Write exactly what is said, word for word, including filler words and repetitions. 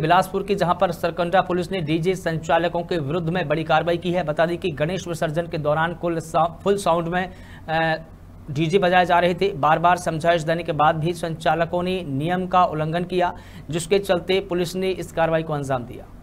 बिलासपुर की, जहां पर सरकंडा पुलिस ने डीजे संचालकों के विरुद्ध में बड़ी कार्रवाई की है। बता दें कि गणेश विसर्जन के दौरान कुल फुल साउंड में डीजे बजाए जा रहे थे। बार बार समझाइश देने के बाद भी संचालकों ने नियम का उल्लंघन किया, जिसके चलते पुलिस ने इस कार्रवाई को अंजाम दिया।